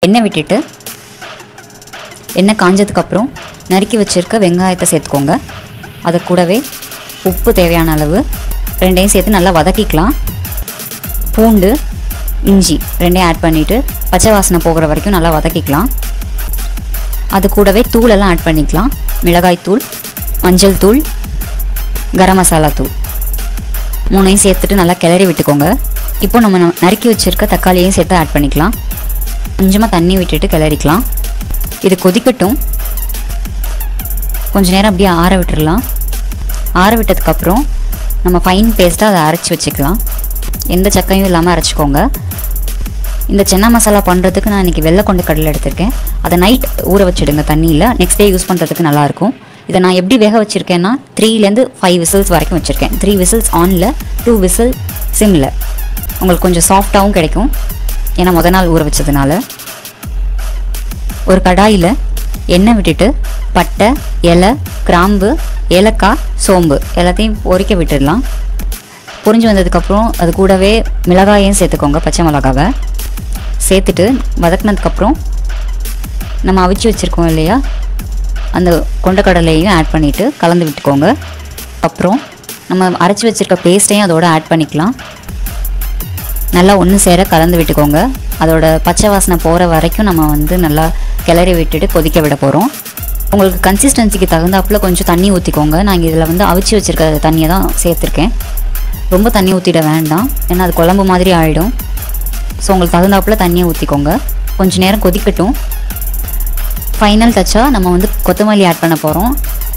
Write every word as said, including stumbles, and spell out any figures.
எண்ணெய் விட்டுட்டு எண்ணெய் காஞ்சதுக்கப்புறம் நறுக்கி வச்சுருக்க வெங்காயத்தை சேர்த்துக்கோங்க. அது கூடவே உப்பு தேவையான அளவு ரெண்டையும் சேர்த்து நல்லா வதக்கிக்கலாம். பூண்டு இஞ்சி ரெண்டையும் ஆட் பண்ணிவிட்டு பச்சை வாசனை போகிற வரைக்கும் நல்லா வதக்கிக்கலாம். அது கூடவே தூளெல்லாம் ஆட் பண்ணிக்கலாம். மிளகாய் தூள், மஞ்சள் தூள், கரம் மசாலா தூள் மூணையும் சேர்த்துட்டு நல்லா கிளறி விட்டுக்கோங்க. இப்போ நம்ம நறுக்கி வச்சுருக்க தக்காளியையும் சேர்த்து ஆட் பண்ணிக்கலாம். கொஞ்சமாக தண்ணி விட்டுட்டு கிளறிக்கலாம். இது கொதிக்கட்டும். கொஞ்ச நேரம் அப்படியே ஆற விட்டுடலாம். ஆற விட்டதுக்கப்புறம் நம்ம ஃபைன் பேஸ்ட்டாக அதை அரைச்சி வச்சுக்கலாம். எந்த சக்கையும் இல்லாமல் அரைச்சிக்கோங்க. இந்த சென்னா மசாலா பண்ணுறதுக்கு நான் இன்றைக்கி வெள்ளை கொண்டு கடலை எடுத்திருக்கேன். அதை நைட் ஊற வச்சுடுங்க தண்ணியில். நெக்ஸ்ட் டே யூஸ் பண்ணுறதுக்கு நல்லாயிருக்கும். இதை நான் எப்படி வேக வச்சுருக்கேன்னா த்ரீலேருந்து ஃபைவ் விசில்ஸ் வரைக்கும் வச்சுருக்கேன். த்ரீ விசில்ஸ் ஆனில், டூ விசில் சிம்மில். உங்களுக்கு கொஞ்சம் சாஃப்டாகவும் கிடைக்கும், ஏன்னா முத நாள் ஊற வச்சதுனால. ஒரு கடாயில் எண்ணெய் விட்டுட்டு பட்டை, இலை, கிராம்பு, ஏலக்காய், சோம்பு எல்லாத்தையும் பொரிக்க விட்டுடலாம். பொரிஞ்சு வந்ததுக்கப்புறம் அது கூடவே மிளகாயையும் சேர்த்துக்கோங்க. பச்சை மிளகாவை சேர்த்துட்டு வதக்கினதுக்கப்புறம் நம்ம அவிச்சு வச்சுருக்கோம் இல்லையா, அந்த கொண்டக்கடலையும் ஆட் பண்ணிவிட்டு கலந்து விட்டுக்கோங்க. அப்புறம் நம்ம அரைச்சி வச்சுருக்க பேஸ்ட்டையும் அதோடு ஆட் பண்ணிக்கலாம். நல்லா ஒன்று சேர கலந்து விட்டுக்கோங்க. அதோட பச்சை வாசனை போகிற வரைக்கும் நம்ம வந்து நல்லா கிளறி விட்டுட்டு கொதிக்க விட போகிறோம். உங்களுக்கு கன்சிஸ்டன்சிக்கு தகுந்தாப்பில் கொஞ்சம் தண்ணி ஊற்றிக்கோங்க. நான் இதில் வந்து அவிச்சு வச்சுருக்க தண்ணியை தான் சேர்த்துருக்கேன். ரொம்ப தண்ணி ஊற்றிட வேண்டாம், ஏன்னா அது குழம்பு மாதிரி ஆகிடும். ஸோ உங்களுக்கு தகுந்தாப்பில் தண்ணியை ஊற்றிக்கோங்க. கொஞ்சம் நேரம் கொதிக்கட்டும். ஃபைனல் டச்சாக நம்ம வந்து கொத்தமல்லி ஆட் பண்ண போகிறோம்.